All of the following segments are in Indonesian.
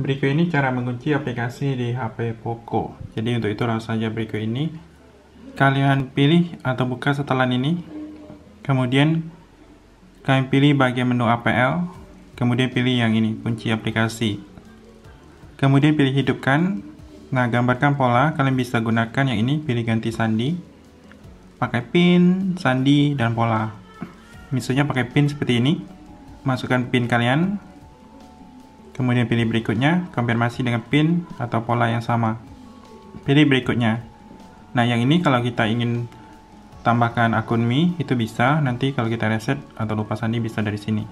Berikut ini cara mengunci aplikasi di HP Poco. Jadi untuk itu langsung saja berikut ini. Kalian pilih atau buka setelan ini. Kemudian kalian pilih bagian menu APL. Kemudian pilih yang ini, kunci aplikasi. Kemudian pilih hidupkan. Nah, gambarkan pola. Kalian bisa gunakan yang ini, pilih ganti sandi. Pakai pin, sandi, dan pola. Misalnya pakai pin seperti ini. Masukkan pin kalian. Kemudian pilih berikutnya, konfirmasi dengan pin atau pola yang sama. Pilih berikutnya. Nah, yang ini kalau kita ingin tambahkan akun Mi, itu bisa. Nanti kalau kita reset atau lupa sandi bisa dari sini.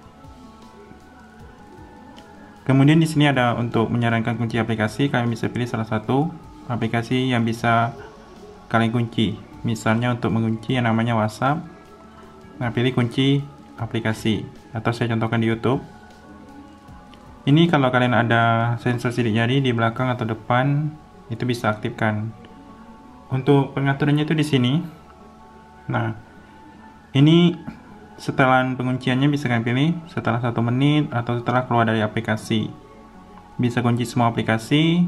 Kemudian di sini ada untuk menyarankan kunci aplikasi, kalian bisa pilih salah satu aplikasi yang bisa kalian kunci. Misalnya untuk mengunci yang namanya WhatsApp. Nah, pilih kunci aplikasi atau saya contohkan di YouTube. Ini kalau kalian ada sensor sidik jari di belakang atau depan, itu bisa aktifkan. Untuk pengaturannya itu di sini. Nah, ini setelan pengunciannya bisa kalian pilih setelah 1 menit atau setelah keluar dari aplikasi. Bisa kunci semua aplikasi.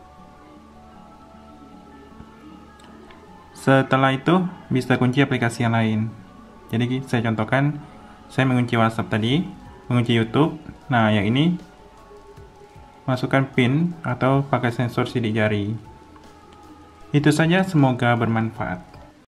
Setelah itu bisa kunci aplikasi yang lain. Jadi saya contohkan, saya mengunci WhatsApp tadi, mengunci YouTube. Nah, yang ini masukkan PIN atau pakai sensor sidik jari. Itu saja, semoga bermanfaat.